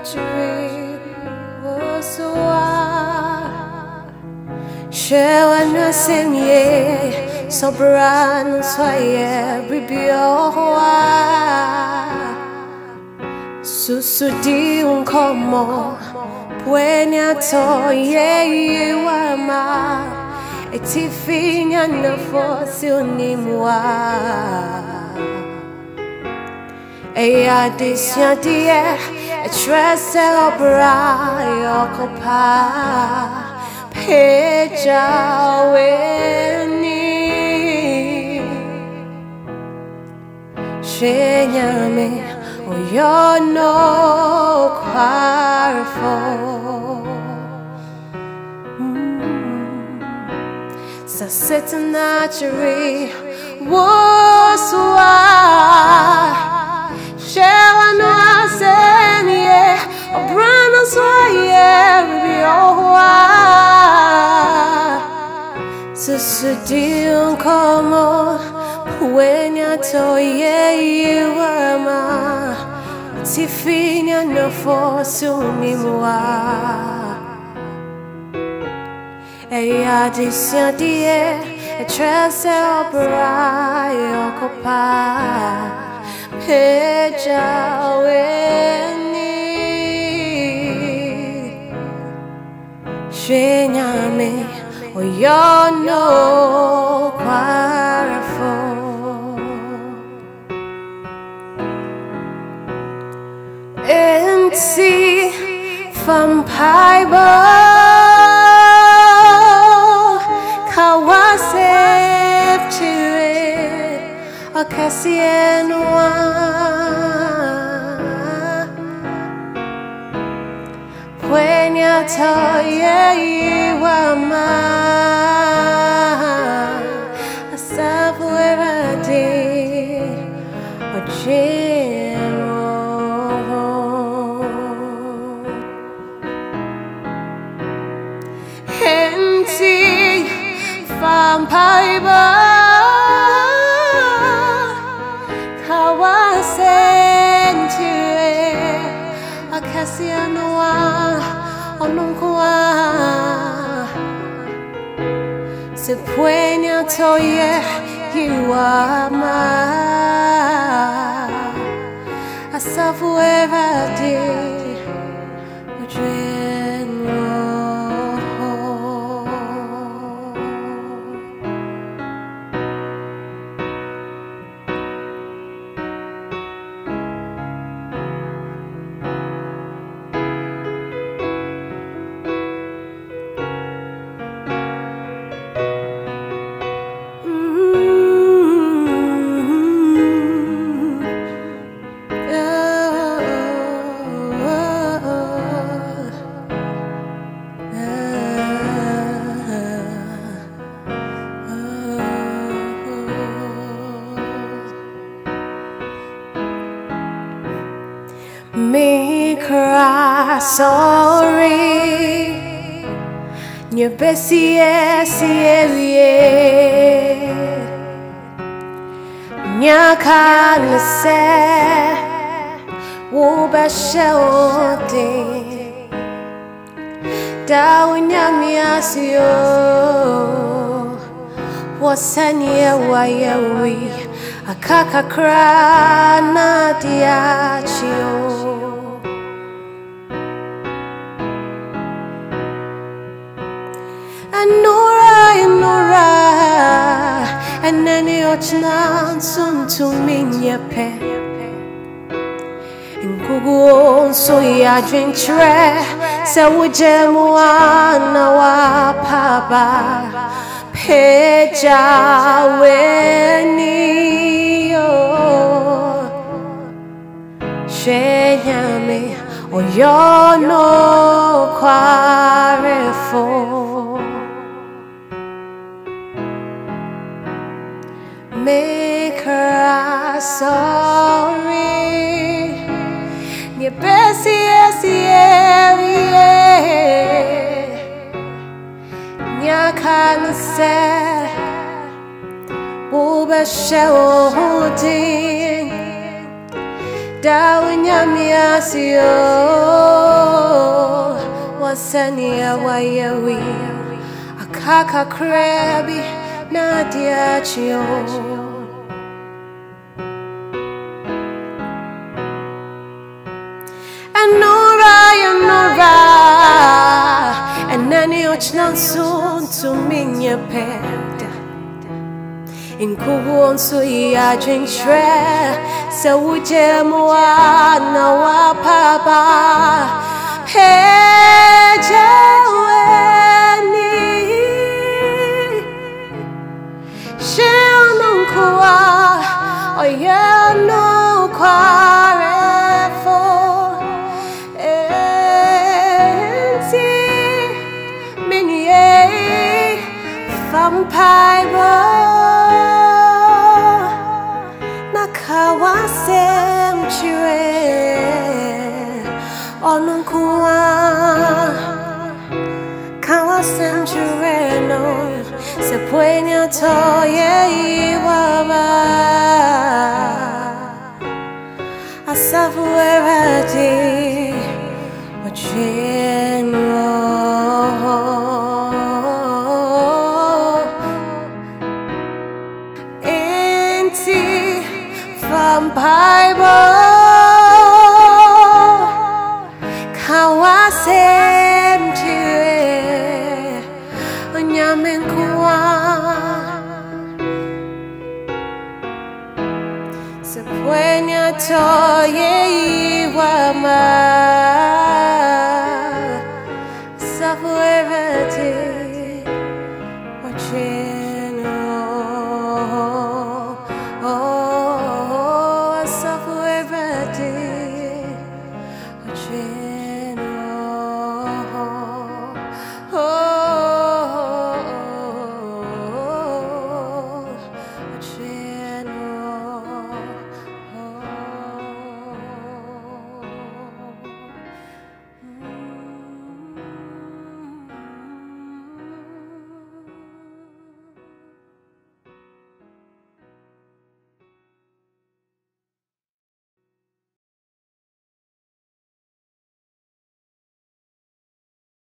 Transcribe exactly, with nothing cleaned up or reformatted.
naturally was share when I sing ye so brand so yeah bibio susu di un como puenya to ye wama etifinya na fosil ni mwa eya disya die trust obra yokopa peja weni shenyame oyo no kwarfo sa sit naturally was why shall I say yeah a brand so yeah be so so deal como when you to yeah you were ma tifinya no for so me moi e a disya die a trust obra yokopa peja weni shenyame oyo no kwarfo enti Mpaebo kawasef chire akasienwa puenya toye iwama asabuerade ojero enti Mpaebo kawasentire akasianwa onunkwa se puenya toye iwama asafuerade ojeno me cry sorry nye besi esierie nyaka nse wo beshe odi da unyami asio wasanye wayewi akaka krana diachio Nora, Nora, and then you're soon to mean your pet. In Google, so ya drink tre, so would you want our papa? Peja weni shenyame oyo no kwarefo. Make her sorry. Your best yes, yeah, Nyaka say, Uba shouting, Dawanyamiasio wasania wayewi akaka krebi nadiachio Anora Anora Anani ochnan soon to minye ped In kuwon so ya drink shre so uje mwa na wa papa Hey Jaweni Sheon kwa oya no kwarefo Enti minye Mpaebo Kawasem chire onunkuwa Kawasem chire no se puenya toye iwaba Asafu erati wachenyo Mpaebo Kawasem chire Onyamenkuwa Sepuenya toye iwama